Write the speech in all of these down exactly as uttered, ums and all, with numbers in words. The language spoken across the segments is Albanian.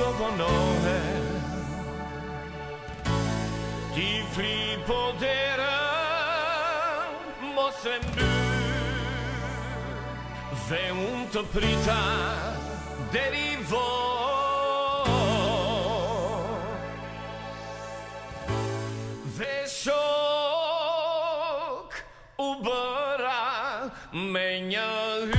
vonohe Ti fli podera Mosem du Ve un të prita Derivo Ve shok U bëra Me një hy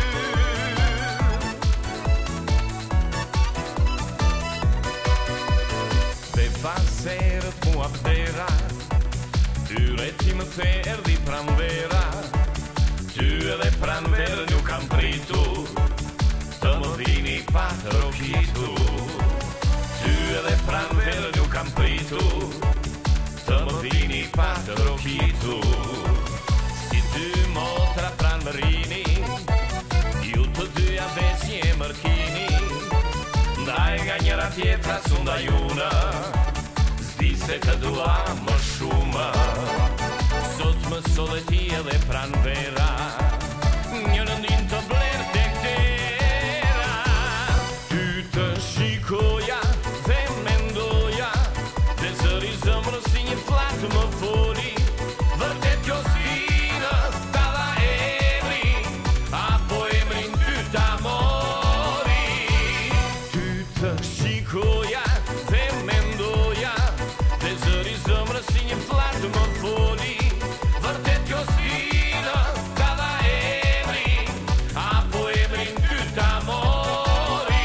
Serët mua pëdera Tyre ti më the erdi pranvera Ty edhe pranverë nuk kam pritu Të më dhini pa të rokitu Ty edhe pranverë nuk kam pritu Të më dhini pa të rokitu Si dy motra pranverini Ju të dyja veç një mërkini Ndaj nga njëra tjetra sunda juna Di se të dua më shumë Sot më sole ti edhe pranvera Një rëndin të bler të këtera Ty të shikoja dhe mendoja Dhe zëri zëmrë si një flatë më foli Vërtet kjo sfinë ta dha emri Apo emrin ty ta mori Ty të shikoja dhe mendoja Zëri zëmrë si një flatë më foli Vërtet kjo sfinë ka dha emri Apo emrin ty ta mori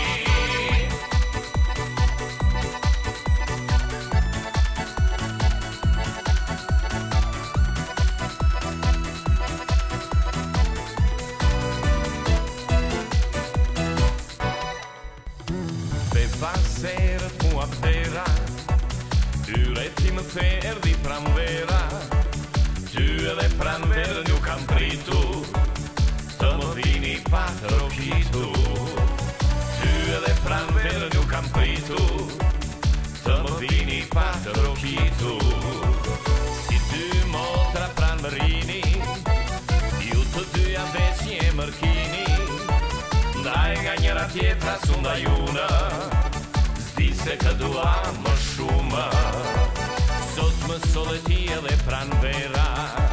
Beva serët mua pëdera Tyre ti më the erdi pranvera Ty edhe pranverë nuk kam pritu Të më dhini pa të rokitu Ty edhe pranverë nuk kam pritu Të më dhini pa të rokitu Si dy motra pranverini Ju të dyja veç një mërkini Ndaj nga njëra tjetra sunda juna Zdi se të dua më shumë Sot më sole ti edhe pranvera